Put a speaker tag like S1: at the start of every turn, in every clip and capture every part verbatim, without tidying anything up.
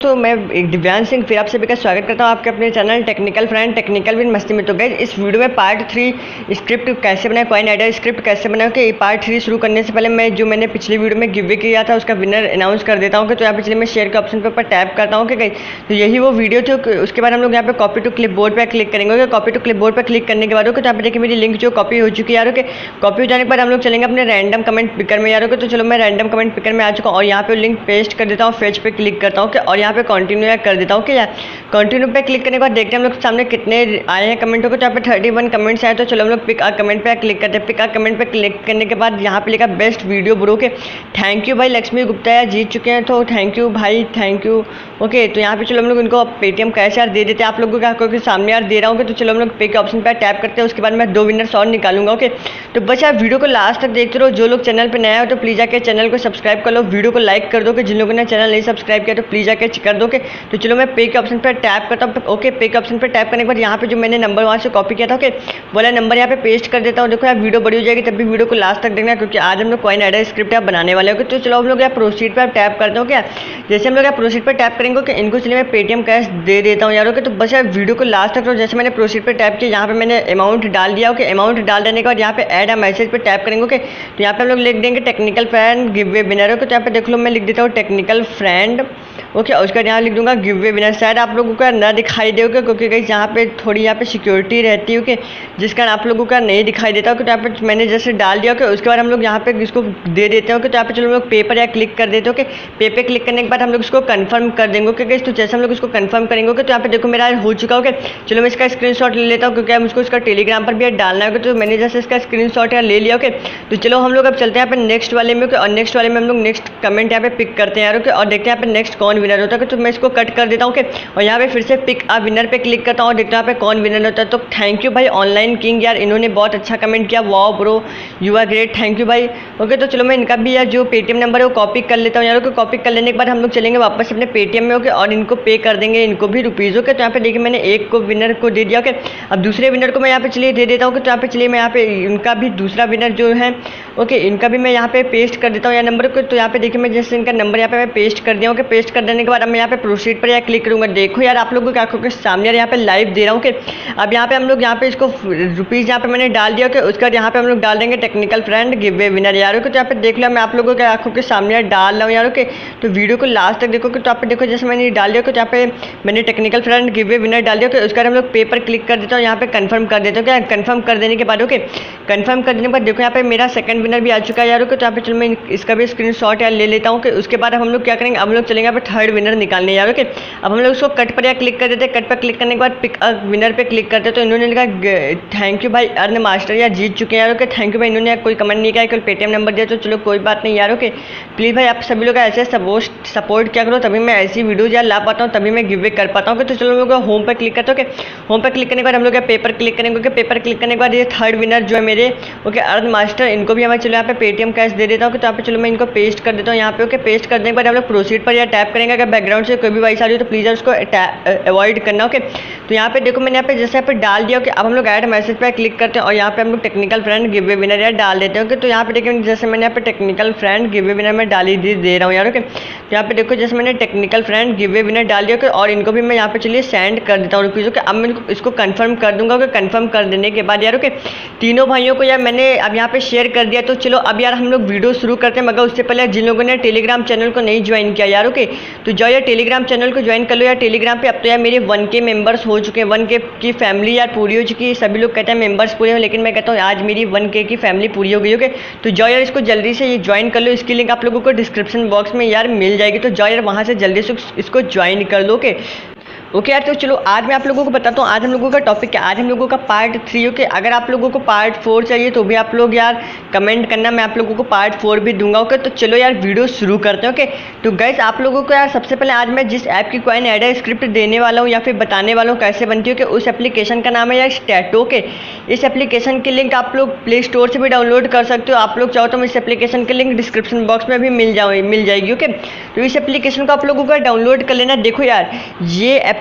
S1: तो मैं एक दिव्यांश सिंह फिर आप सभी का स्वागत करता हूं आपके अपने channel technical friend technical with मस्ती में। तो गाइस इस वीडियो में पार्ट थ्री स्क्रिप्ट कैसे बनाए, कॉइन आइडिया स्क्रिप्ट कैसे बनाए कि पार्ट थ्री शुरू करने से पहले मैं जो मैंने पिछली वीडियो में गिव वे किया था उसका विनर अनाउंस कर देता हूँ कि तो यहाँ पे चलिए मैं शेयर के ऑप्शन के ऊपर टैप करता हूँ कि गाइस तो यही वो वीडियो थी। उसके बाद हम लोग यहाँ पे कॉपी टू क्लिप बोर्ड पर क्लिक करेंगे। कॉपी टू क्लिप बोर्ड पर क्लिक करने के बाद तो यहाँ पे देखिए मेरी लिंक जो कॉपी हो चुकी है यार। ओके कॉपी हो जाने के बाद हम लोग चलेंगे अपने रैंडम कमेंट पिकर में यार। तो चलो मैं रैंडम कमेंट पिकर में आ चुका हूँ और यहाँ पे लिंक पेस्ट कर देता हूँ, फेच पे क्लिक करता हूँ और यहाँ पे कंटिन्यू कर देता हूँ कि यार कंटिन्यू पे क्लिक करने के बाद देखते हैं हम लोग सामने कितने आए हैं कमेंटों को। तो यहाँ पे थर्टी वन कमेंट्स आए। तो चलो हम लोग पिक आ कमेंट पे क्लिक करते हैं। पिक आ कमेंट पे क्लिक करने के बाद यहाँ पे लिखा बेस्ट वीडियो ब्रो के थैंक यू भाई लक्ष्मी गुप्ता यार जीत चुके हैं, तो थैंक यू भाई थैंक यू। ओके तो यहाँ पे चलो हम लोग इनको पेटीएम कैश यार दे देते हैं आप लोगों को क्योंकि सामने यार दे रहा हूँ। तो चलो हम लोग पे के ऑप्शन पर टैप करते हैं। उसके बाद मैं दो विनर्स और निकालूंगा। ओके तो बस यार वीडियो को लास्ट तक देखते रहो। जो लोग चैनल पर नया हो तो प्लीज़ आके चैनल को सब्सक्राइब कर लो, वीडियो को लाइक कर दो कि जिन लोगों ने चैनल नहीं सब्सक्राइब किया तो प्लीज़ आके कर दो। तो चलो मैं पे के ऑप्शन पर टैप करता हूँ। ओके पे के ऑप्शन पर टैप करने के बाद यहाँ पे जो मैंने नंबर वहाँ से कॉपी किया था ओके वाला नंबर यहाँ पे पेस्ट कर देता हूँ। देखो यार वीडियो बड़ी हो जाएगी तब भी वीडियो को लास्ट तक देखना क्योंकि आज हम लोग कॉइन आइडिया स्क्रिप्ट आप बनाने वाले हो। तो चलो हम लोग यहाँ प्रोसीड पर टैप करते हो। क्या जैसे हम लोग यहाँ प्रोसीड पर टैप करेंगे कि इनको चलिए मैं पेटीएम कैश दे देता हूँ यार। ओके तो बस यार वीडियो को लास्ट तक। तो जैसे मैंने प्रोसीड पर टैप किया यहाँ पे मैंने अमाउंट डाल दिया। ओके अमाउंट डाल देने के बाद यहाँ पे ऐड अ मैसेज पर टैप करेंगे। ओके तो यहाँ पे हम लोग लिख देंगे technical friend giveaway winner. Okay तो यहाँ पे देख लो मैं लिख देता हूँ टेक्निकल फ्रेंड। ओके उसका यहाँ लिख दूंगा गिव वे विनर। शायद आप लोगों का ना दिखाई देगा क्योंकि गाइस यहाँ पे थोड़ी यहाँ पे सिक्योरिटी रहती है ओके जिस कारण आप लोगों का नहीं दिखाई देता। ओके तो यहाँ पे मैंने जैसे डाल दिया ओके उसके बाद हम लोग यहाँ पे इसको दे देते हैं। ओके तो यहाँ पे चलो हम लोग पे पर या क्लिक कर देते हैं। ओके पे पे क्लिक करने के बाद हम लोग इसको कंफर्म कर देंगे। ओके गाइस तो जैसे हम लोग इसको कंफर्म करेंगे ओके तो यहाँ पे देखो मेरा हो चुका। ओके चलो मैं इसका स्क्रीनशॉट ले लेता हूँ क्योंकि मुझको इसका टेलीग्राम पर भी डालना है। तो मैंने जैसे इसका स्क्रीनशॉट यहाँ ले लिया। ओके तो चलो हम लोग अब चलते हैं यहाँ पे नेक्स्ट वाले में। और नेक्स्ट वाले में हम लोग नेक्स्ट कमेंट यहाँ पे पिक करते हैं यार। ओके और देखते हैं यहाँ पे नेक्स्ट कौन विनर होता है। तो मैं इसको कट कर देता हूँ। ओके और यहाँ पे फिर से पिक आ विनर पे क्लिक करता हूँ और देखता हूँ यहाँ पे कौन विनर होता है। तो थैंक यू भाई ऑनलाइन किंग यार, इन्होंने बहुत अच्छा कमेंट किया। Wow bro you are great, thank you भाई। ओके तो चलो मैं इनका भी यार जो पेटीएम नंबर है वो कॉपी कर लेता हूँ यार। ओके कॉपी कर लेने के बाद हम लोग चलेंगे वापस अपने पेटीएम में। ओके और इनको पे कर देंगे इनको भी रुपीज़। ओके तो यहाँ पे देखिए मैंने एक को विनर को दे दिया। ओके अब दूसरे विनर को मैं यहाँ पे चलिए दे देता हूँ। तो यहाँ पे चलिए मैं यहाँ पे इनका भी दूसरा विनर जो है ओके इनका भी मैं यहाँ पे पेस्ट कर देता हूँ यार नंबर को। तो यहाँ पे देखिए मैं जैसे इनका नंबर यहाँ पे मैं पेस्ट कर दिया हूँ। पेस्ट कर देने के बाद अब मैं यहाँ पे प्रोसीड पर यहाँ क्लिक करूँगा। देखो यार आप लोगों की आंखों के सामने यार यहाँ पे लाइव दे रहा हूँ। कि अब यहाँ पे हम लोग यहाँ पे इसको रुपीज़ यहाँ पे मैंने डाल दिया। कि उसके बाद यहाँ पे हम लोग डाल देंगे technical friend giveaway winner यार। तो यहाँ पे देख लिया मैं आप लोगों के आंखों के सामने यार डाल रहा हूँ यार। ओके तो वीडियो को लास्ट तक देखो। तो यहाँ पे देखो जैसे मैंने डाल दिया तो यहाँ पे मैंने technical friend giveaway winner डाल दिया। उसके बाद हम लोग पे पर क्लिक कर देता हूँ, यहाँ पे कन्फर्म कर देता हूँ। क्या कन्फर्म कर देने के बाद ओके कन्फर्म कर देने के बाद देखो यहाँ पे मेरा सेकंड विनर भी आ चुका है यार। ओके तो यहाँ पे चलो मैं इसका भी स्क्रीनशॉट यार ले लेता हूँ। कि उसके बाद हम लोग क्या करेंगे अब हम लोग चलेंगे यहाँ पे थर्ड विनर निकालने यार। ओके अब हम लोग उसको कट पर या क्लिक कर देते हैं। कट पर क्लिक करने के बाद पिक विनर पे क्लिक करते हैं। तो इन्होंने लिखा थैंक यू भाई अर्न मास्टर यार जीत चुके हैं यार। ओके थैंक यू भाई, इन्होंने कोई कमेंट नहीं किया, केवल पेटीएम नंबर दिया। तो चलो कोई बात नहीं यार। ओके प्लीज़ भाई आप सभी लोग ऐसे सपोर्ट सपोर्ट क्या करो तभी मैं ऐसी वीडियो यार ला पाता हूँ, तभी मैं गिव वे कर पाता हूँ। तो चलो हम लोग होम पर क्लिक करते हैं। ओके होम पर क्लिक करने के बाद हम लोग पेपर क्लिक करेंगे। ओके पेपर क्लिक करने के बाद ये थर्ड विनर जो है मेरे ओके अर्न मास्टर इनको भी हमें चलो यहाँ पे पेटीएम कैश दे देता हूँ। तो यहाँ पे चलो मैं इनको पेस्ट कर देता हूँ यहाँ पे। ओके पेस्ट करने के बाद हम लोग प्रोसीड पर या टैप करेंगे। अगर बैकग्राउंड से कोई भी वॉइस आ रही हो तो प्लीज़ उसको अवॉइड करना। ओके तो यहाँ पे देखो मैंने यहाँ पे जैसे यहाँ पे डाल दिया कि अब हम लोग ऐड मैसेज पे क्लिक करते हैं और यहाँ पे हम लोग technical friend giveaway winner यार डाल देते हैं। ओके तो यहाँ पे देखिए जैसे मैंने यहाँ पे technical friend giveaway winner में डाली दे, दे रहा हूँ यार। ओके तो यहाँ पे देखो जैसे मैंने technical friend giveaway winner डाल दिया और इनको भी मैं यहाँ पे चलिए सेंड कर देता हूँ रुपीज़। ओके अब मैं इसको कंफर्म कर दूंगा। ओके कंफर्म कर देने के बाद यार ओके तीनों भाइयों को यार मैंने अब यहाँ पे शेयर कर दिया। तो चलो अब यार हम लोग वीडियो शुरू करते हैं, मगर उससे पहले जिन लोगों ने टेलीग्राम चैनल को नहीं ज्वाइन किया यार ओके तो जाओ यार टेलीग्राम चैनल को ज्वाइन कर लो यार। टेलीग्राम पे अब तो यार मेरे वन के मेंबर्स हो चुके हैं, वन के की फैमिली यार पूरी हो चुकी है। सभी लोग कहते हैं मेंबर्स पूरे हो, लेकिन मैं कहता हूँ आज मेरी वन के की फैमिली पूरी हो गई। ओके तो जाओ यार इसको जल्दी से ये ज्वाइन कर लो। इसकी लिंक आप लोगों को डिस्क्रिप्शन बॉक्स में यार मिल जाएगी। तो जाओ यार वहाँ से जल्दी से इसको ज्वाइन कर लो। ओके ओके यार तो चलो आज मैं आप लोगों को बताता हूँ आज हम लोगों का टॉपिक क्या। आज हम लोगों का पार्ट थ्री। ओके अगर आप लोगों को पार्ट फोर चाहिए तो भी आप लोग यार कमेंट करना, मैं आप लोगों को पार्ट फोर भी दूंगा। ओके तो चलो यार वीडियो शुरू करते हैं। ओके तो गाइस आप लोगों को यार सबसे पहले आज मैं जिस ऐप की कॉइन आइडिया स्क्रिप्ट देने वाला हूँ या फिर बताने वाला हूँ कैसे बनती है कि उस एप्लीकेशन का नाम है यार स्टैटो। के इस एप्लीकेशन की लिंक आप लोग प्ले स्टोर से भी डाउनलोड कर सकते हो। आप लोग चाहो तो इस एप्लीकेशन की लिंक डिस्क्रिप्शन बॉक्स में भी मिल जाओ मिल जाएगी। ओके तो इस एप्लीकेशन को आप लोगों को डाउनलोड कर लेना। देखो यार ये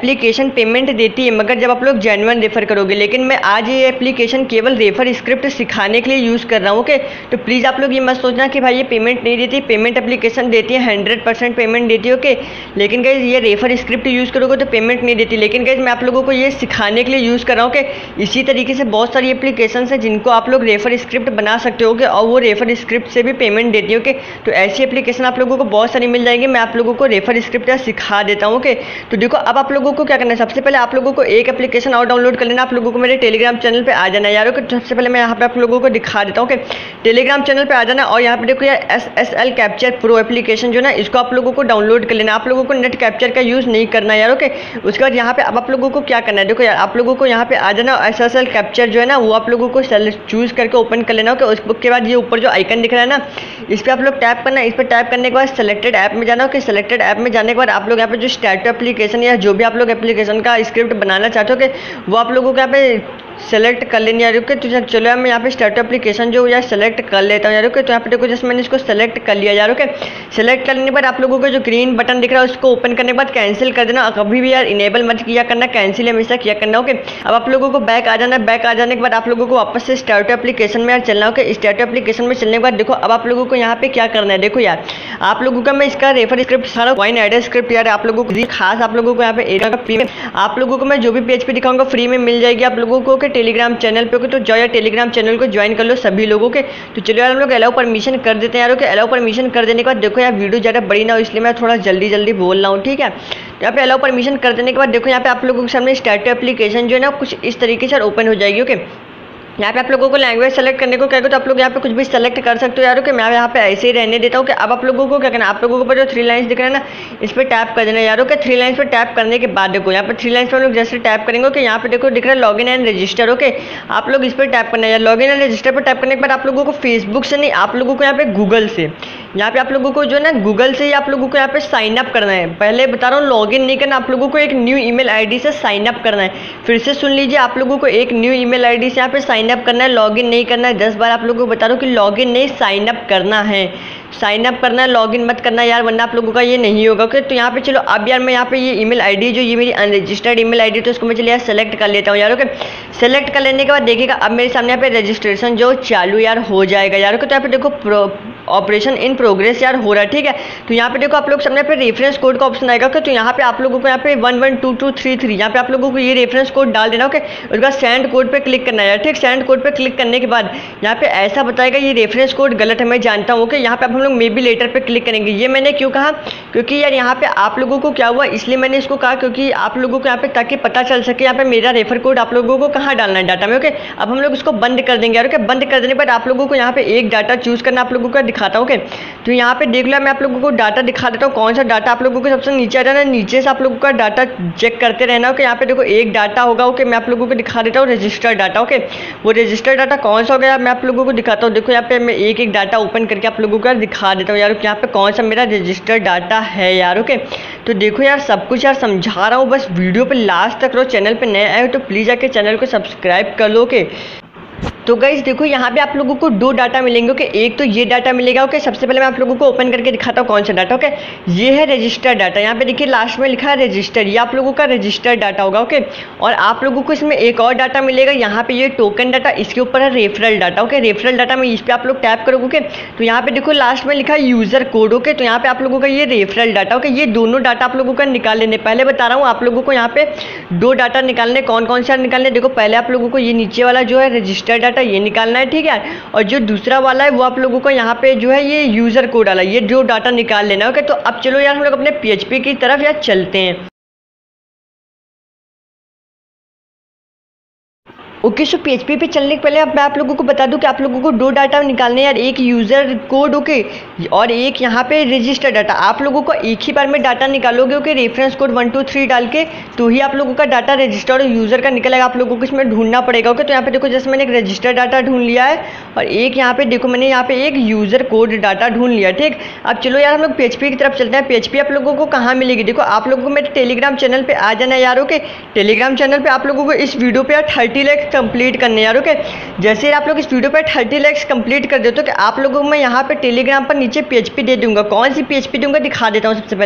S1: एप्लीकेशन पेमेंट देती है मगर जब आप लोग जेन्युइन रेफर करोगे, लेकिन मैं आज ये एप्लीकेशन केवल रेफर स्क्रिप्ट सिखाने के लिए यूज़ कर रहा हूँ। ओके, तो प्लीज़ आप लोग ये मत सोचना कि भाई ये पेमेंट नहीं देती। पेमेंट एप्लीकेशन देती है, हंड्रेड परसेंट पेमेंट देती है। ओके, लेकिन गाइज ये रेफर स्क्रिप्ट यूज़ करोगे तो पेमेंट नहीं देती। लेकिन गाइज मैं आप लोगों को ये सिखाने के लिए यूज़ कर रहा हूँ कि इसी तरीके से बहुत सारी एप्लीकेशन है जिनको आप लोग रेफर स्क्रिप्ट बना सकते हो और वो रेफर स्क्रिप्ट से भी पेमेंट देती है। ओके, तो ऐसी एप्लीकेशन आप लोगों को बहुत सारी मिल जाएंगी। मैं आप लोगों को रेफर स्क्रिप्ट सिखा देता हूँ। ओके, तो देखो अब आप लोगों को क्या करना है, सबसे पहले आप लोगों को एक एप्लीकेशन और डाउनलोड कर लेना। आप लोगों को मेरे टेलीग्राम चैनल पे आ जाना है यार। ओके, तो सबसे पहले मैं यहाँ पे आप लोगों को दिखा देता हूँ कि टेलीग्राम चैनल पे आ जाना और यहाँ पे देखो यार S S L capture pro application जो ना इसको आप लोगों को डाउनलोड कर लेना। आप लोगों को नेट कैप्चर का यूज़ नहीं करना यार। ओके, उसके बाद यहाँ पे अब आप लोगों को क्या करना है, देखो यार आप लोगों को यहाँ पे आ जाना। एस एस एल कैप्चर जो है ना वो आप लोगों को चूज़ करके ओपन कर लेना। ओके, उसके बाद ये ऊपर जो आइकन दिख रहा है ना इस पर आप लोग टैप करना। इस पर टैप करने के बाद सेलेक्टेड ऐप में जाना। ओके, सेलेक्टेड ऐप में जाने के बाद आप लोग यहाँ पे जो स्टैटू एप्लीकेशन या जो भी आप लोग एप्लीकेशन का स्क्रिप्ट बनाना चाहते हो कि वो आप लोगों को यहाँ पे सेलेक्ट कर लेनी यार। ओके, तो चलो यार मैं यहाँ पे स्टार्ट एप्लीकेशन जो यार सेलेक्ट कर लेता हूँ यार। ओके, तो यहाँ पे देखो जैसे मैंने इसको सेलेक्ट कर लिया यार। ओके, सेलेक्ट करने के बाद आप लोगों को जो ग्रीन बटन दिख रहा है उसको ओपन करने के बाद कैंसिल कर देना। कभी भी यार इनेबल मत किया करना, कैंसिल हमेशा किया करना। ओके, अब आप लोगों को बैक आ जाना। बैक आ जाने के बाद आप लोगों को वापस से स्टार्ट एप्लीकेशन में यार चलना। ओके, स्टार्ट एप्लीकेशन में चलने के बाद देखो अब आप लोगों को यहाँ पे क्या करना है। देखो यार आप लोगों का मैं इसका रेफर स्क्रिप्ट सारा कॉइन एडर स्क्रिप्ट यार आप लोगों को खास आप लोगों को यहाँ पे एरिया का फ्री में आप लोगों को मैं जो भी पेज पे दिखाऊंगा फ्री में मिल जाएगी आप लोगों को। टेलीग्राम चैनल पे तो जाओ यार टेलीग्राम चैनल को ज्वाइन कर लो सभी लोगों के। तो चलो यार हम लोग अलाउ परमिशन कर देते हैं यार। ओके, अलाउ परमिशन कर देने के बाद देखो यार वीडियो ज़्यादा बड़ी ना हो इसलिए मैं थोड़ा जल्दी जल्दी बोल रहा हूँ। ठीक है, यहाँ पे अलाउ परमिशन कर देने के बाद देखो यहाँ पे आप लोगों के सामने स्टार्ट एप्लीकेशन जो है ना कुछ इस तरीके से ओपन हो जाएगी। ओके, यहाँ पे आप लोगों को लैंग्वेज सेलेक्ट करने को कहेगा तो आप लोग यहाँ पे कुछ भी सेलेक्ट कर सकते हो यार। ओके, मैं यहाँ पे ऐसे ही रहने देता हूँ कि अब आप लोगों को क्या करना है, आप लोगों को जो थ्री लाइन्स दिख रहा है ना इस पर टैप कर देना यार। ओके, थ्री लाइन्स पर टैप करने के बाद देखो यहाँ पे थ्री लाइन्स पर लोग जैसे टैप करेंगे कि यहाँ पे देखो दिख रहा है लॉगिन एंड रजिस्टर। ओके, आप लोग इस पर टैप करना है यार। लॉगिन एंड रजिस्टर पर टैप करने के बाद आप लोगों को फेसबुक से नहीं आप लोगों को यहाँ पे गूगल से यहाँ पे आप लोगों को जो है ना गूगल से ही आप लोगों को यहाँ पे साइन अप करना है। पहले बता रहा हूँ लॉगिन नहीं करना, आप लोगों को एक न्यू ईमेल आईडी से साइन अप करना है। फिर से सुन लीजिए, आप लोगों को एक न्यू ईमेल आईडी से यहाँ पे साइन अप करना है, लॉगिन नहीं करना है। दस बार आप लोगों को बता रहा हूँ कि लॉगिन नहीं साइन अप करना है। साइन अप करना है, लॉगिन मत करना यार, वरना आप लोगों का ये नहीं होगा। ओके, तो यहाँ पे चलो अब यार मैं यहाँ पे ये ईमेल आईडी जो ये मेरी अनरजिस्टर्ड ईमेल आईडी तो उसको मैं चलिए यार सेलेक्ट कर लेता हूँ यार। ओके, सेलेक्ट कर लेने के बाद देखिएगा अब मेरे सामने यहाँ पे रजिस्ट्रेशन जो चालू यार हो जाएगा यार। ओके, तो यहाँ पे देखो ऑपरेशन इन प्रोग्रेस यार हो रहा है। ठीक है, तो यहाँ पे देखो आप लोग सामने पे रेफरेंस कोड का ऑप्शन आएगा। तो यहाँ पे आप लोगों को यहाँ पे one one two two three three यहाँ पे आप लोगों को ये रेफरेंस कोड डाल देना। ओके, उसके बाद सेंड कोड पे क्लिक करना है यार। ठीक, सेंड कोड पे क्लिक करने के बाद यहाँ पे ऐसा बताएगा ये रेफरेंस कोड गलत है, मैं जानता हूँ। ओके, यहाँ पे आप हम लोग मे बी लेटर पे क्लिक करेंगे। ये मैंने क्यों कहा, क्योंकि यार यहाँ पे आप लोगों को क्या हुआ इसलिए मैंने इसको कहा, क्योंकि आप लोगों को यहाँ पे ताकि पता चल सके यहाँ पे मेरा रेफर कोड आप लोगों को कहाँ डालना है डाटा में। ओके, अब हम लोग इसको बंद कर देंगे यार। ओके, बंद कर देने पर आप लोगों को यहाँ पे एक डाटा चूज करना आप लोगों को दिखाता हूँ। ओके, तो यहाँ पे देख लो मैं आप लोगों को डाटा दिखा देता हूँ कौन सा डाटा आप लोगों को सबसे नीचे आ जाना, नीचे से आप लोगों का डाटा चेक करते रहना। ओके, यहाँ पे देखो एक डाटा होगा। ओके, मैं आप लोगों को दिखा देता हूँ रजिस्टर्ड डाटा। ओके, वो रजिस्टर्ड डाटा कौन सा हो गया मैं आप लोगों को दिखाता हूँ। देखो यहाँ पे मैं एक एक डाटा ओपन करके आप लोगों को दिखा देता हूँ यार यहाँ पे कौन सा मेरा रजिस्टर्ड डाटा है यार। ओके, तो देखो यार सब कुछ यार समझा रहा हूँ, बस वीडियो पे लास्ट तक रहो। चैनल पे नए आए हो तो प्लीज़ आके चैनल को सब्सक्राइब कर लो। ओके, तो गाइस देखो यहाँ पे आप लोगों को दो डाटा मिलेंगे। ओके, एक तो ये डाटा मिलेगा। ओके, सबसे पहले मैं आप लोगों को ओपन करके दिखाता हूँ कौन सा डाटा। ओके, ये है रजिस्टर्ड डाटा। यहाँ पे देखिए लास्ट में लिखा है रजिस्टर्ड, ये आप लोगों का रजिस्टर्ड डाटा होगा। ओके, और आप लोगों को इसमें एक और डाटा मिलेगा, यहाँ पे ये टोकन डाटा, इसके ऊपर है referral data. Okay, referral data में इस पर आप लोग टैप करोगे। ओके, तो यहाँ पे देखो लास्ट में लिखा है यूजर कोड। ओके, तो यहाँ पे आप लोगों का ये रेफरल डाटा। ओके, ये दोनों डाटा आप लोगों का निकाल लेने, पहले बता रहा हूँ आप लोगों को यहाँ पे दो डाटा निकालने, कौन कौन सा निकालने। देखो पहले आप लोगों को ये नीचे वाला जो है रजिस्टर्ड डाटा ये निकालना है। ठीक है, और जो दूसरा वाला है वो आप लोगों को यहाँ पे जो है ये यूजर कोड वाला ये जो डाटा निकाल लेना। ओके, तो अब चलो यार हम लोग अपने पीएचपी की तरफ यार चलते हैं। ओके, सो पीएचपी पे चलने के पहले अब मैं आप लोगों को बता दूं कि आप लोगों को दो डाटा निकालने यार, एक यूज़र कोड ओके और एक यहाँ पे रजिस्टर डाटा। आप लोगों को एक ही बार में डाटा निकालोगे। Okay, reference code one two three डाल के तो ही आप लोगों का डाटा रजिस्टर और यूज़र का निकलेगा। आप लोगों को इसमें ढूंढना पड़ेगा। ओके, तो यहाँ पे देखो जैसे मैंने एक रजिस्टर डाटा ढूंढ लिया है और एक यहाँ पे देखो मैंने यहाँ पे एक यूज़र कोड डाटा ढूंढ लिया। ठीक, अब चलो यार हम लोग पीएचपी की तरफ चलते हैं। पीएचपी आप लोगों को कहाँ मिलेगी, देखो आप लोगों को मेरे टेलीग्राम चैनल पर आ जाना है यार। ओके, टेलीग्राम चैनल पर आप लोगों को इस वीडियो पर यार थर्टी लैक्स कंप्लीट करने यार। ओके, जैसे आप लोग इस वीडियो पर थर्टी लैक्स कंप्लीट कर देते हो तो आप लोगों को मैं यहाँ पे टेलीग्राम पर नीचे पीएचपी दे दूंगा। कौन सी पीएचपी दूंगा दिखा देता हूँ। सबसे पहले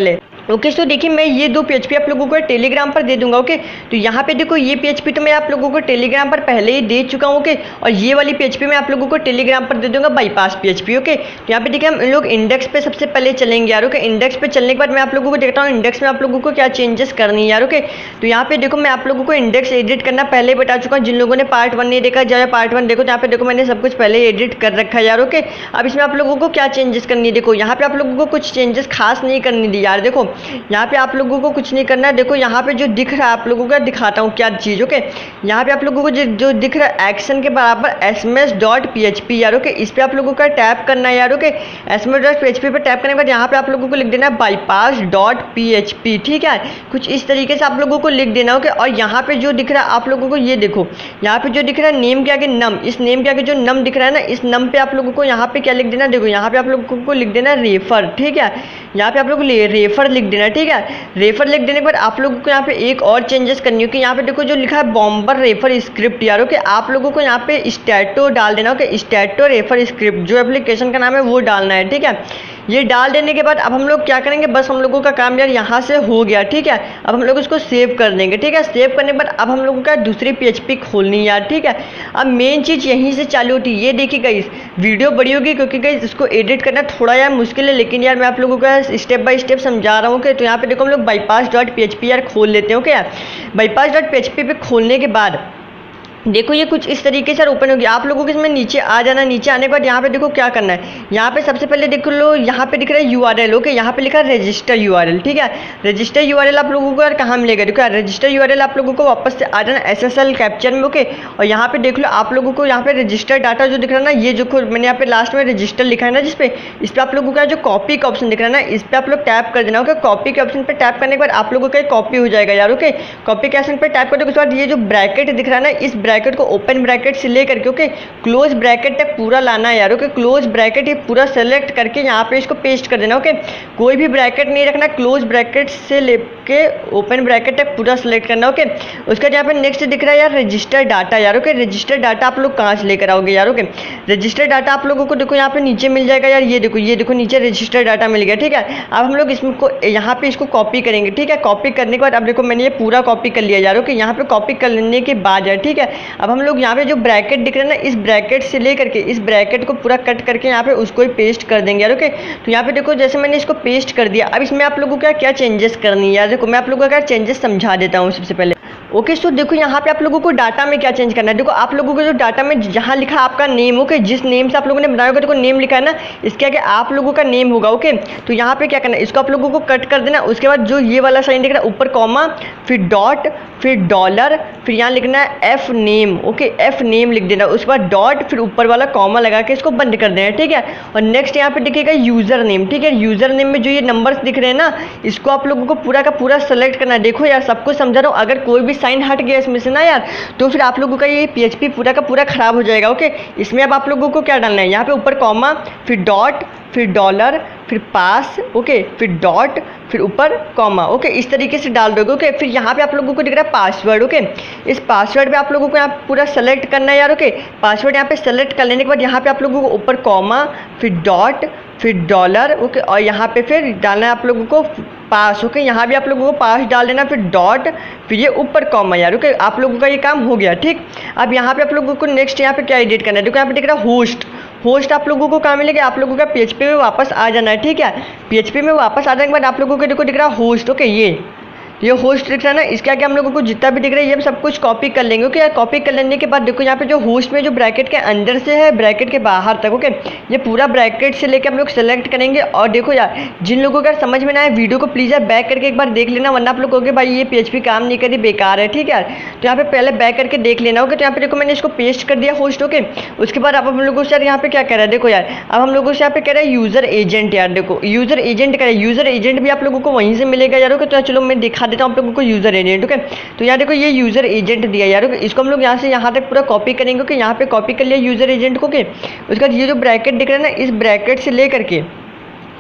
S1: ओके सो देखिए मैं ये दो पीएचपी आप लोगों को टेलीग्राम पर दे दूंगा। ओके तो यहाँ पे देखो ये पीएचपी तो मैं आप लोगों को टेलीग्राम पर पहले ही दे चुका हूँ। ओके और ये वाली पीएचपी मैं आप लोगों को टेलीग्राम पर दे दूंगा बाईपास पीएचपी। ओके तो यहाँ पे देखिए हम लोग इंडेक्स पे सबसे पहले चलेंगे यार। ओके इंडेक्स पे चलने के बाद मैं आप लोगों को देखता हूँ इंडेक्स में आप लोगों को क्या चेंजेस करनी है यार। ओके तो यहाँ पे देखो मैं आप लोगों को इंडेक्स एडिट करना पहले बता चुका हूँ। जिन लोगों ने पार्ट वन नहीं देखा जाए पार्ट वन देखो, तो यहाँ पे देखो मैंने सब कुछ पहले एडिट कर रखा है यार। ओके अब इसमें आप लोगों को क्या चेंजेस करनी है, देखो यहाँ पे आप लोगों को कुछ चेंजेस खास नहीं करनी थी यार। देखो यहाँ पे आप लोगों को कुछ नहीं करना है। देखो यहाँ पे जो दिख रहा है आप लोगों को दिखाता हूँ क्या चीज़। ओके यहाँ पे आप लोगों को जो जो दिख रहा है एक्शन के बराबर S M S dot P H P यार। ओके इस पर आप लोगों का टैप करना है यार। Okay S M S dot P H P पर टैप करने के बाद यहाँ पे आप लोगों को लिख देना है bypass dot P H P. ठीक है कुछ इस तरीके से आप लोगों को लिख देना। ओके और यहाँ पे जो दिख रहा है आप लोगों को ये देखो यहाँ पे जो दिख रहा है नेम के आगे नम, इस नेम के आगे जो नम दिख रहा है ना, इस नम पे आप लोगों को यहाँ पे क्या लिख देना, देखो यहाँ पे आप लोगों को लिख देना रेफर। ठीक है यहाँ पे आप लोगों को रेफर लिख देना। ठीक है रेफर लिख देने के बाद आप लोगों को यहाँ पे एक और चेंजेस करनी है कि यहाँ पे देखो जो लिखा है बॉम्बर रेफर स्क्रिप्ट यार। ओके आप लोगों को यहाँ पे स्टैटो डाल देना। ओके स्टैटो रेफर स्क्रिप्ट जो एप्लीकेशन का नाम है वो डालना है। ठीक है ये डाल देने के बाद अब हम लोग क्या करेंगे, बस हम लोगों का काम यार यहाँ से हो गया। ठीक है अब हम लोग इसको सेव कर देंगे। ठीक है सेव करने के बाद अब हम लोगों का दूसरी पीएचपी खोलनी है यार। ठीक है अब मेन चीज़ यहीं से चालू होती है। ये देखिए गाइस वीडियो बड़ी होगी क्योंकि गाइस इसको एडिट करना थोड़ा यार मुश्किल है, लेकिन यार मैं आप लोगों का स्टेप बाय स्टेप समझा रहा हूँ। कि तो यहाँ पे देखो हम लोग bypass dot P H P यार खोल लेते हैं। ओके यार bypass dot P H P पे खोलने के बाद देखो ये कुछ इस तरीके से ओपन होगी। आप लोगों को इसमें नीचे आ जाना। नीचे आने के बाद यहाँ पे देखो क्या करना है, यहाँ पे सबसे पहले देख लो यहाँ पे दिख रहा है यूआरएल। ओके यहाँ पे लिखा है रजिस्टर यूआरएल। ठीक है रजिस्टर यूआरएल आप लोगों को यार कहाँ मिलेगा, देखो यार रजिस्टर यूआरएल आप लोगों को वापस से आ जाना एसएसएल कैप्चर में। ओके और यहाँ पे देख लो आप लोगों को यहाँ पे रजिस्टर डाटा जो दिख रहा है ना, ये जो मैंने यहाँ पे लास्ट में रजिस्टर लिखा है ना जिसपे, इस पर आप लोगों का जो कॉपी का ऑप्शन दिख रहा है ना, इस पर आप लोग टैप कर देना। ओके कॉपी के ऑप्शन पर टैप करने के बाद आप लोगों का कॉपी हो जाएगा यार। ओके कॉपी के ऑप्शन पर टैप करने के बाद ये जो ब्रैकेट दिख रहा है ना, इस ब्रैकेट को ओपन ब्रैकेट से लेकर के ओके क्लोज ब्रैकेट तक पूरा लाना है यार। ओके क्लोज ब्रैकेट ये पूरा सेलेक्ट करके यहाँ पे इसको पेस्ट कर देना। ओके कोई भी ब्रैकेट नहीं रखना, क्लोज ब्रैकेट से लेके ओपन ब्रैकेट तक पूरा सेलेक्ट करना। ओके उसका यहाँ पे नेक्स्ट दिख रहा है यार रजिस्टर डाटा यार। ओके रजिस्टर डाटा आप लोग कहाँ से लेकर आओगे यार। ओके रजिस्टर डाटा आप लोगों को देखो यहाँ पे नीचे मिल जाएगा यार। ये देखो ये देखो नीचे रजिस्टर डाटा मिल गया। ठीक है अब हम लोग इसको यहाँ पे इसको कॉपी करेंगे। ठीक है कॉपी करने के बाद अब देखो मैंने ये पूरा कॉपी कर लिया यार। ओके यहाँ पे कॉपी कर लेने के बाद यार ठीक है अब हम लोग यहाँ पे जो ब्रैकेट दिख रहा है ना, इस ब्रैकेट से लेकर के इस ब्रैकेट को पूरा कट करके यहाँ पे उसको ही पेस्ट कर देंगे यार। ओके तो यहाँ पे देखो जैसे मैंने इसको पेस्ट कर दिया। अब इसमें आप लोगों को क्या चेंजेस करनी है यार, देखो मैं आप लोगों का चेंजेस समझा देता हूँ सबसे पहले। ओके सो देखो यहाँ पे आप लोगों को डाटा में क्या चेंज करना है, देखो आप लोगों को जो डाटा में जहाँ लिखा आपका नेम, ओके जिस नेम से आप लोगों ने बनाया होगा, देखो नेम लिखा है ना, इसके आगे आप लोगों का नेम होगा। ओके तो यहाँ पे क्या करना है, इसको आप लोगों को कट कर देना। उसके बाद जो ये वाला साइन दिख रहा है ऊपर कॉमा, फिर डॉट, फिर डॉलर, फिर यहाँ लिखना है F name. Okay F name लिख देना, उसके बाद डॉट, फिर ऊपर वाला कॉमा लगा के इसको बंद कर देना। ठीक है और नेक्स्ट यहाँ पे दिखेगा यूजर नेम। ठीक है यूजर नेम में जो ये नंबर्स दिख रहे हैं ना, इसको आप लोगों को पूरा का पूरा सेलेक्ट करना है। देखो यार सब कुछ समझा रहा हूँ, अगर कोई भी साइन हट गया इसमें से ना यार, तो फिर आप लोगों का ये पीएचपी पूरा का पूरा खराब हो जाएगा। ओके इसमें अब आप लोगों को क्या डालना है, यहाँ पे ऊपर कॉमा, फिर डॉट, फिर डॉलर, फिर पास, ओके फिर डॉट, फिर ऊपर कॉमा। ओके इस तरीके से डाल दोगे। ओके फिर यहाँ पे आप लोगों को दिख रहा है पासवर्ड। ओके इस पासवर्ड पे आप लोगों को यहाँ पूरा सेलेक्ट करना है यार। ओके पासवर्ड यहाँ पे सेलेक्ट कर लेने के बाद यहाँ पे आप लोगों को ऊपर कॉमा, फिर डॉट, फिर डॉलर, ओके और यहाँ पे फिर डालना है आप लोगों को पास। ओके यहाँ भी आप लोगों को पास डाल देना, फिर डॉट, फिर ये ऊपर कॉमा यार। ओके आप लोगों का ये काम हो गया। ठीक अब यहाँ पे आप लोगों को नेक्स्ट यहाँ पे क्या एडिट करना है, देखो यहाँ पे दिख रहा है होस्ट। होस्ट आप लोगों को कहाँ मिलेगा, आप लोगों का पीएचपी में वापस आ जाना है। ठीक है पीएचपी में वापस आ जाने के बाद आप लोगों को देखो दिख रहा है होस्ट। ओके ये ये होस्ट दिख रहा है ना, इसके आगे हम लोगों को जितना भी दिख रहा है ये हम सब कुछ कॉपी कर लेंगे। ओके यार कॉपी कर लेने के बाद देखो यहाँ पे जो होस्ट में जो ब्रैकेट के अंदर से है ब्रैकेट के बाहर तक, ओके ये पूरा ब्रैकेट से लेके हम लोग सेलेक्ट करेंगे। और देखो यार जिन लोगों का समझ में ना आए वीडियो को प्लीज़ यार बैक करके एक बार देख लेना, वरना आप लोग कहोगे भाई ये पीएचपी काम नहीं करी, बेकार है। ठीक है तो यहाँ पे पहले बैक करके देख लेना। ओके तो यहाँ पे देखो मैंने इसको पेस्ट कर दिया होस्ट। ओके उसके बाद अब हम लोगों से यार यहाँ पे क्या कह रहा है, देखो यार अब हम लोगों से यहाँ पे कह रहा है यूजर एजेंट। यार देखो यूजर एजेंट कह रहा है, यूजर एजेंट भी आप लोगों को वहीं से मिलेगा यार। ओके तो चलो मैं दिखा देता हूँ आप लोगों को यूजर एजेंट। ओके तो यहाँ देखो ये यूजर एजेंट दिया यार। ओके इसको हम लोग यहाँ से यहाँ तक पूरा कॉपी करेंगे। ओके यहाँ पे कॉपी कर लिया यूजर एजेंट को। ओके उसके बाद ये जो ब्रैकेट दिख रहा है ना, इस ब्रैकेट से लेकर के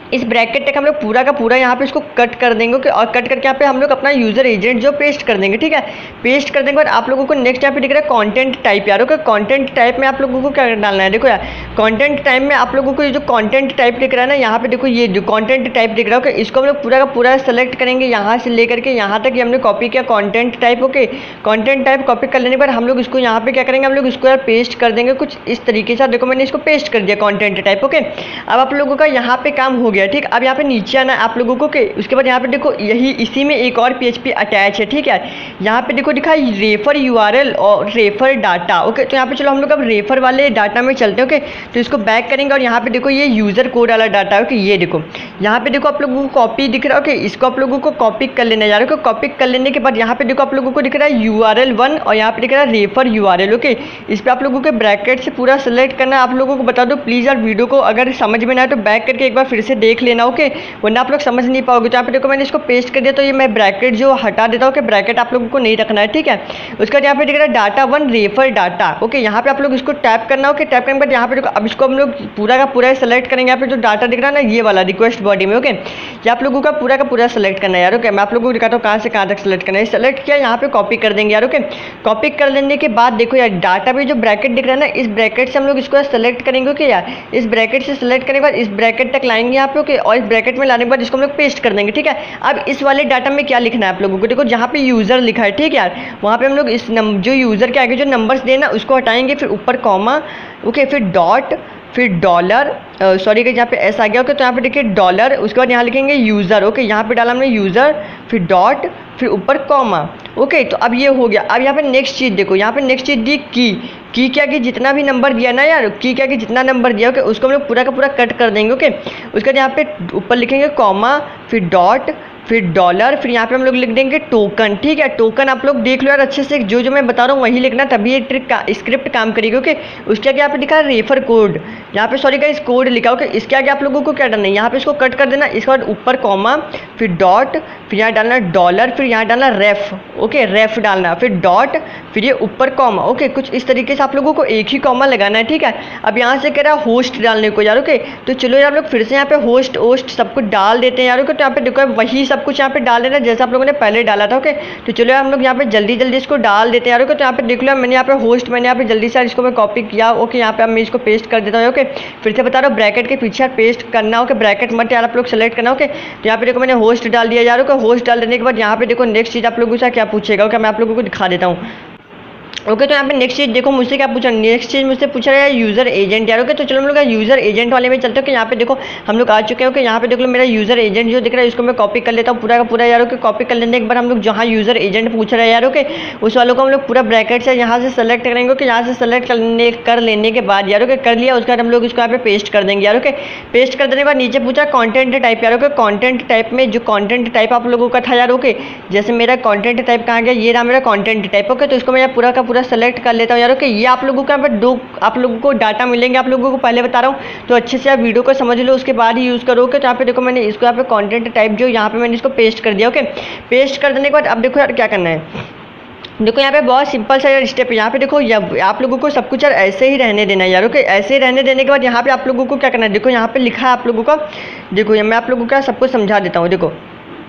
S1: इस ब्रैकेट तक हम लोग पूरा का पूरा यहाँ पे इसको कट कर देंगे कि और कट करके यहाँ पे हम लोग अपना यूज़र एजेंट जो पेस्ट कर देंगे, ठीक है। पेस्ट कर देने के बाद आप लोगों को नेक्स्ट यहाँ पे दिख रहा है कंटेंट टाइप यार, ओके। कंटेंट टाइप में आप लोगों को क्या डालना है, देखो यार कंटेंट टाइप में आप लोगों को ये जो कंटेंट टाइप दिख रहा है ना, यहाँ पे देखो ये जो कंटेंट टाइप दिख रहा है, ओके, इसको हम लोग पूरा का पूरा सेलेक्ट करेंगे यहाँ से लेकर के यहाँ तक, ये हमने कॉपी किया content type, okay. Content type copy कर लेने पर हम लोग इसको यहाँ पे क्या करेंगे, हम लोग इसको यार पेस्ट कर देंगे कुछ इस तरीके से। देखो मैंने इसको पेस्ट कर दिया कंटेंट टाइप, ओके। अब आप लोगों का यहाँ पे काम हो गया, ठीक। अब यहाँ पे नीचे आना आप लोगों को के उसके बाद यहाँ पे देखो यही इसी में एक और पीएचपी अटैच है, ठीक है। यहाँ पे देखो दिखा रेफर यूआरएल और रेफर डाटा, ओके। तो यहाँ पे चलो हम लोग अब रेफर वाले डाटा में चलते हैं, ओके। तो इसको बैक करेंगे और यहाँ पे देखो ये यूजर कोड वाला डाटा है, ओके। ये देखो यहाँ पे देखो आप लोगों को कॉपी दिख रहा है, ओके। इसको आप लोगों को कॉपी कर लेना यार, ओके। कॉपी कर लेने के बाद यहाँ पे देखो आप लोगों को दिख रहा है यूआरएल वन और यहाँ पे दिख रहा है रेफर यूआरएल, ओके। इस पर आप लोगों के ब्रैकेट से पूरा सेलेक्ट करना है। आप लोगों को बता दो प्लीज़ यार वीडियो को अगर समझ में ना आए तो बैक करके एक बार फिर से देख लेना, ओके, वरना आप लोग समझ नहीं पाओगे। तो यहाँ पे देखो मैंने इसको पेस्ट कर दिया, तो ये मैं ब्रैकेट जो हटा देता हूँ कि ब्रैकेट आप लोगों को नहीं रखना है, ठीक है। उसके बाद यहाँ पे दिख रहा है data one refer data, okay. यहाँ पे आप लोग इसको टैप करना, ओके। टैप करने के बाद यहाँ पे देखो अब इसको हम लोग पूरा का पूरा सेलेक्ट करेंगे। यहाँ पे जो डाटा दिख रहा है ना ये वाला रिक्वेस्ट बॉडी में, ओके, ये आप लोगों का पूरा का पूरा सेलेक्ट करना है यार, ओके। मैं आप लोगों को दिखाता हूँ कहाँ से कहाँ तक सेलेक्ट करना है। सेलेक्ट किया, यहाँ पे कॉपी कर देंगे यार, ओके। कॉपी कर लेने के बाद देखो यार डाटा पे जो ब्रैकेट दिख रहा है ना, इस ब्रैकेट से हम लोग इसको सेलेक्ट करेंगे, ओके यार। इस ब्रैकेट से सेलेक्ट करने के बाद इस ब्रैकेट तक लाएंगे यहाँ पे, ओके। और इस ब्रैकेट में लाने के बाद इसको हम लोग पेस्ट कर देंगे, ठीक है। अब इस वाले डाटा में क्या लिखना है आप लोगों को, देखो जहाँ पे यूज़र लिखा है, ठीक है यार, वहाँ पे हम लोग इस नम जो यूज़र के आगे जो नंबर्स देना उसको हटाएंगे, फिर ऊपर कॉमा, ओके, फिर डॉट, फिर डॉलर, सॉरी कि यहाँ पे एस आ गया, ओके। तो यहाँ पे देखिए डॉलर, उसके बाद यहाँ लिखेंगे यूज़र, ओके। यहाँ पे डाला हमने यूज़र, फिर डॉट, फिर ऊपर कॉमा, ओके। तो अब ये हो गया। अब यहाँ पे नेक्स्ट चीज़ देखो, यहाँ पे नेक्स्ट चीज़ दी की की क्या कि जितना भी नंबर दिया ना यार, की क्या कि जितना नंबर दिया, ओके, उसको हम लोग पूरा का पूरा कट कर देंगे, ओके। उसके बाद यहाँ पे ऊपर लिखेंगे कॉमा, फिर डॉट, फिर डॉलर, फिर यहाँ पे हम लोग लिख देंगे टोकन, ठीक है। टोकन आप लोग देख लो यार अच्छे से, जो जो मैं बता रहा हूँ वही लिखना, तभी ये ट्रिक का स्क्रिप्ट काम करेगी, ओके। उसके आगे यहाँ पे लिखा है रेफर कोड, यहाँ पे सॉरी गाइस कोड लिखा, ओके। इसके आगे आप लोगों को क्या डालना है, यहाँ पे इसको कट कर देना। इसके बाद ऊपर कॉमा, फिर डॉट, फिर यहाँ डालना डॉलर, फिर यहाँ डालना रेफ, ओके, रेफ डालना, फिर डॉट, फिर ये ऊपर कॉमा, ओके। कुछ इस तरीके से आप लोगों को एक ही कॉमा लगाना है, ठीक है। अब यहाँ से कह रहा है होस्ट डालने को यार, ओके। तो चलो यार आप लोग फिर से यहाँ पे होस्ट वोस्ट सब कुछ डाल देते हैं यार, ओके। तो यहाँ पे देखो वही सब कुछ यहाँ पे डाल देना जैसा आप लोगों ने पहले डाला था, ओके। तो चलो हम लोग यहाँ पे जल्दी जल्दी इसको डाल देते हैं यार, ओके। तो यहाँ पे देख लो मैंने यहाँ पे होस्ट मैंने यहाँ पे जल्दी से इसको मैं कॉपी किया, ओके। यहाँ पे अब मैं इसको पेस्ट कर देता हूँ, ओके। फिर से बता रहा हूँ ब्रैकेट के पीछे पेस्ट करना, ओके। ब्रैकेट मत यार आप लोग सेलेक्ट करना, ओके। तो यहाँ पे देखो मैंने होस्ट डाल दिया यार, ओके। होस्ट डाल देने के बाद यहाँ पे देखो नेक्स्ट चीज़ आप लोगों से क्या पूछेगा, ओके। मैं आप लोगों को दिखा देता हूँ, ओके। तो यहाँ पे नेक्स्ट चीज़ देखो मुझसे क्या पूछा, नेक्स्ट चीज़ मुझसे पूछा रहा है यूज़र एजेंट यार, ओके। तो चलो हम लोग यूज़र एजेंट वाले में चलते हैं, कि यहाँ पे देखो हम लोग आ चुके हैं, ओके। यहाँ पे देख लो मेरा यूज़र एजेंट जो दिख रहा है इसको मैं कॉपी कर लेता हूँ पूरा का पूरा यार, ओके। कॉपी कर लेने के बाद हम लोग जहाँ यूज़र एजेंट पूछ रहे हैं यार, ओके, उस वालों को हम लोग पूरा ब्रैकेट से यहाँ से सेलेक्ट करेंगे, ओके। यहाँ से सेलेक्ट करने कर लेने के बाद यार, ओके, कर लिया। उसके बाद हम लोग इसको यहाँ पे पेस्ट कर देंगे यार, ओके। पेस्ट कर देने के बाद नीचे पूछा कॉन्टेंट टाइप यार, ओके। कॉन्टेंट टाइप में जो कॉन्टेंट टाइप आप लोगों का था यार, ओके, जैसे मेरा कॉन्टेंट टाइप कहाँ गया, ये रहा मेरा कॉन्टेंट टाइप, ओके। तो इसको मैं पूरा का पूरा सेलेक्ट कर लेता हूँ यार, ओके। ये आप लोगों को यहाँ पर दो आप लोगों को डाटा मिलेंगे, आप लोगों को पहले बता रहा हूँ, तो अच्छे से आप वीडियो को समझ लो उसके बाद ही यूज़ करोगे। तो यहाँ पे देखो मैंने इसको यहाँ पे कंटेंट टाइप जो यहाँ पे मैंने इसको पेस्ट कर दिया, ओके। पेस्ट कर देने के बाद अब देखो यार क्या करना है, देखो यहाँ पे बहुत सिंपल सा स्टेप है। यहाँ पे देखो आप लोगों को सब कुछ यार ऐसे ही रहने देना है यार, ओके। ऐसे ही रहने देने के बाद यहाँ पे आप लोगों को क्या करना है, देखो यहाँ पे लिखा है आप लोगों का, देखो मैं आप लोगों का सब कुछ समझा देता हूँ। देखो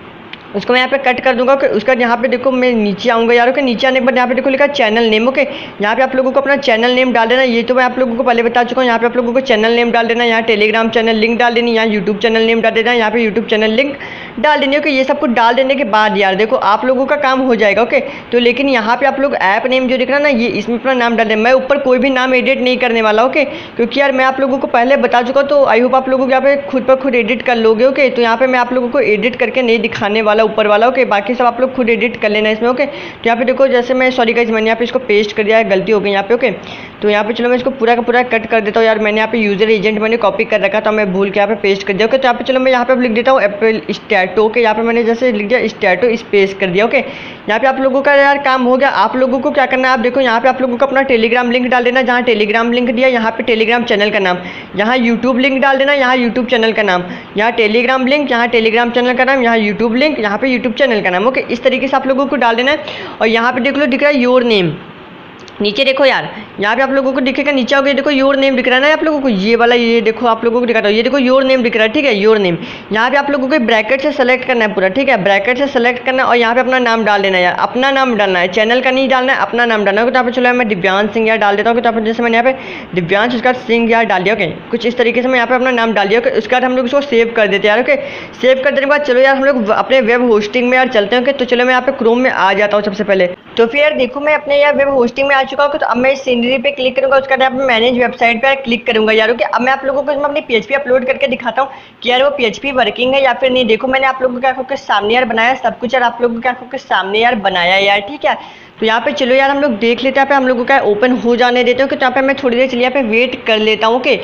S1: उसको मैं यहाँ पे कट कर दूंगा, ओके। उसका यहाँ पे देखो मैं नीचे आऊँगा यार, ओके। नीचे आने के बाद यहाँ पे देखो लिखा चैनल नेम, ओके। यहाँ पे आप लोगों को अपना चैनल नेम डाल देना, ये तो मैं आप लोगों को पहले बता चुका हूँ। यहाँ पे आप लोगों को चैनल नेम डाल देना, यहाँ टेलीग्राम चैनल लिंक डाल देनी, यहाँ यूट्यूब चैनल नेम डाल देना, यहाँ पे यूट्यूब चैनल लिंक डाल देनी, ओके। ये सब कुछ डाल देने के बाद यार देखो आप लोगों का काम हो जाएगा, ओके। तो लेकिन यहाँ पे आप लोग ऐप नेम जो दिख रहा है ना, ये इसमें अपना नाम डाल देना। मैं ऊपर कोई भी नाम एडिट नहीं करने वाला, ओके, क्योंकि यार मैं आप लोगों को पहले बता चुका, तो आई होप आप लोगों को यहाँ पे खुद पर खुद एडिट कर लोगे, ओके। तो यहाँ पे मैं आप लोगों को एडिट करके नहीं दिखाने वाला ऊपर वाला, ओके। बाकी सब आप लोग खुद एडिट कर लेना इसमें, ओके। तो यहाँ पे देखो जैसे मैं सॉरी गाइस मैंने यहाँ पे इसको पेस्ट कर दिया है, गलती हो गई यहाँ पे, ओके। तो यहाँ पे चलो मैं इसको पूरा का पूरा कट कर देता हूँ यार। मैंने यहाँ पे यूजर एजेंट मैंने कॉपी कर रखा था, मैं भूल के यहाँ पे पेस्ट कर दिया, ओके। तो यहाँ पे चलो मैं यहाँ पे लिख देता हूँ एप्पल स्टैटो के, यहाँ पे मैंने जैसे लिख दिया स्टैटो स्पेस कर दिया, ओके। यहाँ पे आप लोगों का यार काम हो गया। आप लोगों को क्या करना है, आप देखो यहाँ पे आप लोगों को अपना टेलीग्राम लिंक डाल देना, जहाँ टेलीग्राम लिंक दिया यहाँ पे टेलीग्राम चैनल का नाम, यहाँ यूट्यूब लिंक डाल देना, यहाँ यूट्यूब चैनल का नाम, यहाँ टेलीग्राम लिंक, यहाँ टेलीग्राम चैनल का नाम, यहाँ यूट्यूब लिंक, यहाँ पे यूट्यूब चैनल का नाम, ओके। इस तरीके से आप लोगों को डाल देना है। और यहाँ पे देख लो दिख रहा है योर नेम, नीचे देखो यार, यहाँ पे आप लोगों को दिखेगा, नीचे हो गया देखो योर नेम दिख रहा है ना आप लोगों को, ये वाला, ये देखो आप लोगों को दिखाता हूँ, ये देखो योर नेम दिख रहा है, ठीक है, योर नेम। यहाँ पे आप लोगों को ब्रैकेट से सेलेक्ट करना है पूरा, ठीक है, ब्रैकेट से सेलेक्ट करना है और यहाँ पे अपना नाम डाल देना है यार, अपना नाम डालना है, चैनल का नहीं डालना है, अपना नाम डालना है। तो यहाँ पे चलो मैं दिव्यांश सिंह यार डाल देता हूँ। तो यहाँ पे जैसे मैंने यहाँ पे दिव्यांश उसका सिंह यार डाल दिया, ओके, कुछ इस तरीके से मैं यहाँ पे अपना नाम डाल दिया। ओके, उसके बाद हम लोग इसको सेव कर देते हैं यार। ओके, सेव कर देने के बाद चलो यार हम लोग अपने वेब होस्टिंग में यार चलते हैं। ओके, तो चलो मैं यहाँ पे क्रोम में आ जाता हूँ सबसे पहले। तो फिर यार देखो मैं अपने यार वेब होस्टिंग में आ चुका हूँ। तो अब मैं इस सीनरी पे क्लिक करूंगा, उसके बाद मैनेज वेबसाइट पे क्लिक करूंगा यार। ओके, अब मैं आप लोगों को इसमें अपनी पीएचपी अपलोड करके दिखाता हूँ कि यार वो पीएचपी वर्किंग है या फिर नहीं। देखो मैंने आप लोगों के आंखों के सामने यार बनाया सब कुछ, यार आप लोगों के आंखों के सामने यार बनाया यार, ठीक है। तो यहाँ पे चलो यार हम लोग देख लेते हैं, यहाँ पे हम लोगों का ओपन हो जाने देते हैं। तो यहाँ पे मैं थोड़ी देर चलिए यहाँ पे वेट कर लेता हूँ। ओके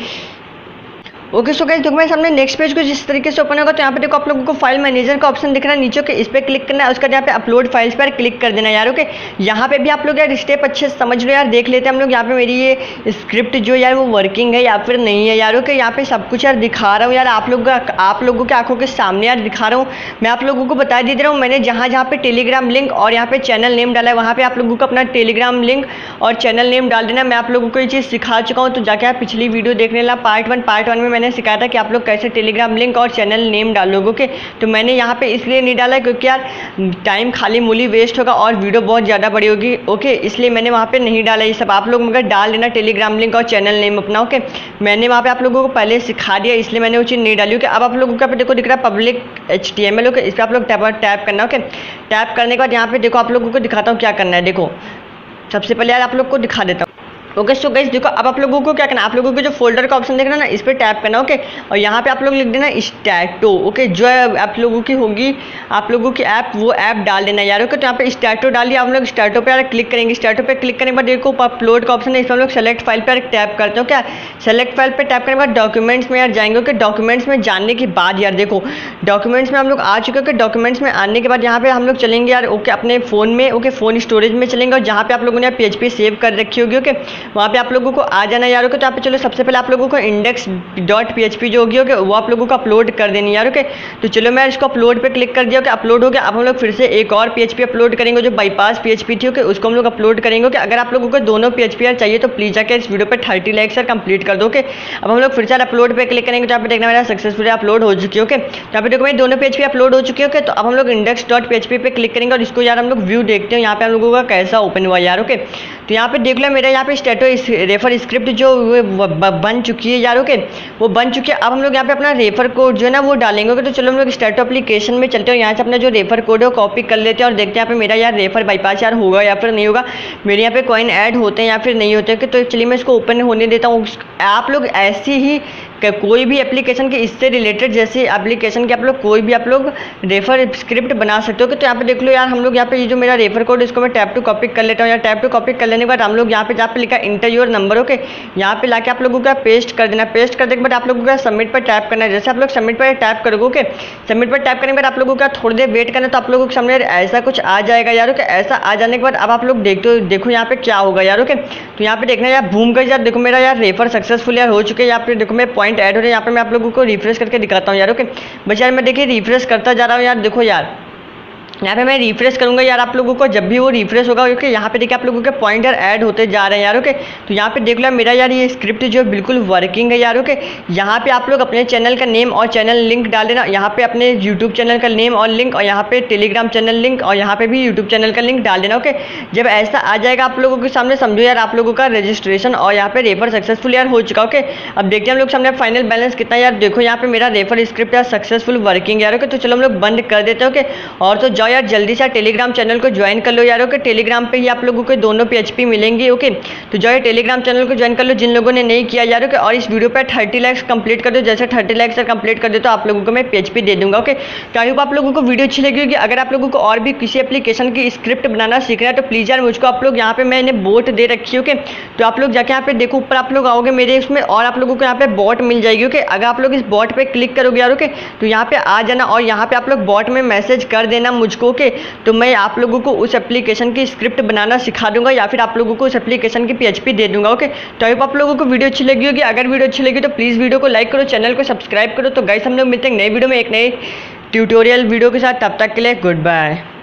S1: ओके सो गाइस देखो मेरे सामने नेक्स्ट पेज कुछ इस तरीके से ओपन होगा। तो यहाँ पे देखो आप लोगों को फाइल मैनेजर का ऑप्शन दिख रहा है नीचे के, इस पर क्लिक करना है, उसका यहाँ पे अपलोड फाइल्स पर क्लिक कर देना यार। ओके, यहाँ पे भी आप लोग यार स्टेप अच्छे से समझ लो यार, देख लेते हैं हम लोग यहाँ पे मेरी ये स्क्रिप्ट जो यार वो वर्किंग है या फिर नहीं है यार। ओके, यहाँ पे सब कुछ यार दिखा रहा हूँ यार, आप लोग आप लोगों के आंखों के सामने यार दिखा रहा हूँ। मैं आप लोगों को बता दे रहा हूँ, मैंने जहाँ जहाँ पे टेलीग्राम लिंक और यहाँ पे चैनल नेम डाला है, वहाँ पे आप लोगों को अपना टेलीग्राम लिंक और चैनल नेम डाल देना। मैं आप लोगों को ये चीज़ सिखा चुका हूँ, तो जाके आप पिछली वीडियो देखने ला पार्ट वन पार्ट वन में मैंने सिखाया था कि आप लोग कैसे टेलीग्राम लिंक और चैनल नेम डालोगे। ओके, तो मैंने यहाँ पे इसलिए नहीं डाला क्योंकि यार टाइम खाली मूली वेस्ट होगा और वीडियो बहुत ज़्यादा बड़ी होगी। ओके, इसलिए मैंने वहाँ पे नहीं डाला ये सब, आप लोग मगर डाल देना टेलीग्राम लिंक और चैनल नेम अपना। ओके, मैंने वहाँ पे आप लोगों को पहले सिखा दिया इसलिए मैंने वो चीज़ नहीं डाली। ओके, अब आप लोगों का पे देखो दिख रहा है public H T M L. Okay, इस पर आप लोग टैप टैप करना। ओके, टैप करने के बाद यहाँ पे देखो आप लोगों को दिखाता हूँ क्या करना है। देखो सबसे पहले यार आप लोग को दिखा देता हूँ। ओके सो गाइस देखो अब आप लोगों को क्या करना है, आप लोगों को जो फोल्डर का ऑप्शन देखना ना, इस पर टैप करना। ओके, और यहाँ पे आप लोग लिख देना स्टैटो। ओके, जो आप लोगों की होगी आप लोगों की ऐप वो ऐप डाल देना यार। ओके, तो यहाँ पे स्टैटो डाल दिया, आप लोग स्टैटो पे यार क्लिक करेंगे। स्टैटो पे क्लिक करने के बाद देखो अपलोड का ऑप्शन है, इसमें हम लोग सेलेक्ट फाइल पर टैप करते हो। क्या सेलेक्ट फाइल पे टैप करने के बाद डॉक्यूमेंट्स में यार जाएंगे। ओके, डॉक्यूमेंट्स में जाने के बाद यार देखो डॉक्यूमेंट्स में हम लोग आ चुके हैं। डॉक्यूमेंट्स में आने के बाद यहाँ पे हम लोग चलेंगे यार ओके अपने फ़ोन में। ओके, फ़ोन स्टोरेज में चलेंगे और जहाँ पे आप लोगों ने पीएचपी सेव कर रखी होगी। ओके, वहाँ पे आप लोगों को आ जाना यार। ओके, तो यहाँ पे चलो सबसे पहले आप लोगों को इंडेक्स डॉट पीएचपी जो होगी ओके वो आप लोगों को अपलोड कर देनी यार। ओके, तो चलो मैं इसको अपलोड पे क्लिक कर दिया। ओके, अपलोड हो गया। अब हम लोग फिर से एक और पीएचपी अपलोड करेंगे जो बाईपास पीएचपी थी। ओके, उसको हम लोग अपलोड करेंगे। ओके, अगर आप लोगों को दोनों पीएचपी यार चाहिए तो प्लीज जाकर इस वीडियो पे थर्टी लाइक्स यार कंप्लीट कर दो। ओके, अब हम लोग फिर से अपलोड पे क्लिक करेंगे तो यहाँ पे देखना मेरा सक्सेसफुली अपलोड हो चुकी है। ओके, तो यहाँ पे देखो मेरी दोनों पीएचपी अपलोड हो चुकी है। ओके, तो अब हम लोग इंडेक्स डॉट पीएचपी पे क्लिक करेंगे और इसको यार हम लोग व्यू देखते हैं यहाँ पे हम लोगों का कैसा ओपन हुआ यार। ओके, तो यहाँ पे देख लो मेरा यहाँ पे स्टैटो रेफर स्क्रिप्ट जो बन चुकी है यार। ओके, वो बन चुकी है। अब हम लोग यहाँ पे अपना रेफर कोड जो है ना वो डालेंगे। ओके, तो चलो हम लोग स्टैटो एप्लीकेशन में चलते हैं, यहाँ से अपना जो रेफर कोड है वो कॉपी कर लेते हैं और देखते हैं यहाँ पे मेरा यार रेफर बाईपास यार होगा या फिर नहीं होगा, मेरे यहाँ पे कॉइन ऐड होते हैं या फिर नहीं होते। तो चलिए मैं इसको ओपन होने देता हूँ। आप लोग ऐसी ही कोई भी एप्लीकेशन के इससे रिलेटेड जैसे एप्लीकेशन के आप लोग कोई भी आप लोग रेफर स्क्रिप्ट बना सकते हो। कि तो यहाँ पे देख लो यार हम लोग यहाँ पे ये जो मेरा रेफर कोड इसको मैं टैप टू कॉपी कर लेता हूँ यार। टैप टू कॉपी कर लेने के बाद हम लोग यहाँ पे जहाँ पे लिखा इंटर योर नंबर। ओके, यहाँ पे लाके आप लोगों का पेस्ट कर देना। पेस्ट करने के बाद आप लोगों का सबमिट पर टैप करना है। जैसे आप लोग सबमिट पर टैप करोगे ओके, सबमिट पर टैप करने के बाद आप लोगों का थोड़ी देर वेट करना, तो आप लोगों के सामने ऐसा कुछ आ जाएगा यार। ओके, ऐसा आ जाने के बाद अब आप लोग देखते हो देखो यहाँ पे क्या होगा यार। ओके, तो यहाँ पे देखना यार बूम कर यार देखो मेरा यार रेफर सक्सेसफुल यार हो चुके हैं। यहाँ पे देखो मेरे पॉइंट ऐड हो रहे हैं। यहाँ पे मैं आप लोगों को रिफ्रेश करके दिखाता हूँ यार। ओके, बस यार मैं देखिए रिफ्रेश करता जा रहा हूँ यार। देखो यार यहाँ पे मैं रिफ्रेश करूंगा यार, आप लोगों को जब भी वो रिफ्रेश होगा ओके यहाँ पे देखिए आप लोगों के पॉइंटर ऐड होते जा रहे हैं यार। ओके, तो यहाँ पे देख लो मेरा यार ये स्क्रिप्ट जो बिल्कुल वर्किंग है यार। ओके, यहाँ पे आप लोग अपने चैनल का नेम और चैनल लिंक डाल देना। यहाँ पे अपने यूट्यूब चैनल का नेम और लिंक, और यहाँ पे टेलीग्राम चैनल लिंक, और यहाँ पे भी यूट्यूब चैनल का लिंक डाल देना। ओके, जब ऐसा आ जाएगा आप लोगों के सामने समझो यार आप लोगों का रजिस्ट्रेशन और यहाँ पे रेफर सक्सेसफुल यार हो चुका। ओके, अब देखते हैं हम लोग सामने फाइनल बैलेंस कितना यार। देखो यहाँ पे मेरा रेफर स्क्रिप्ट यार सक्सेसफुल वर्किंग यार। ओके, तो चलो हम लोग बंद कर देते हैं। ओके, और तो जाओ यार जल्दी से टेलीग्राम चैनल को ज्वाइन कर लो यार। ओके, टेलीग्राम पे ही आप लोगों को दोनों पीएचपी मिलेंगे। ओके, तो जो है टेलीग्राम चैनल को ज्वाइन कर लो जिन लोगों ने नहीं किया यार। ओके, और इस वीडियो पे थर्टी लाइक्स कंप्लीट कर दो। जैसे थर्टी लाइक्स कंप्लीट कर दो तो आप लोगों को मैं पीएचपी दे दूंगा। ओके, तो आई होप आप लोगों को वीडियो अच्छी लगी होगी। अगर आप लोगों को और भी किसी एप्लीकेशन की स्क्रिप्ट बनाना सीखना है तो प्लीज़ यार मुझको आप लोग यहाँ पे मैंने बोट दे रखी है। ओके, तो आप लोग जाके यहाँ पे देखो ऊपर आप लोग आओगे मेरे उसमें और आप लोगों को यहाँ पे बॉट मिल जाएगी। ओके, अगर आप लोग इस बॉट पे क्लिक करोगे यार ओके तो यहाँ पे आ जाना और यहाँ पे आप लोग बॉट में मैसेज कर देना मुझको। ओके, तो मैं आप लोगों को उस एप्लीकेशन की स्क्रिप्ट बनाना सिखा दूंगा या फिर आप लोगों को उस एप्लीकेशन की पीएचपी दे दूंगा। ओके, तो आई होप आप लोगों को वीडियो अच्छी लगी होगी। अगर वीडियो अच्छी लगी तो प्लीज़ वीडियो को लाइक करो, चैनल को सब्सक्राइब करो। तो गाइस हम लोग मिलते हैं नई वीडियो में एक नई ट्यूटोरियल वीडियो के साथ। तब तक के लिए गुड बाय।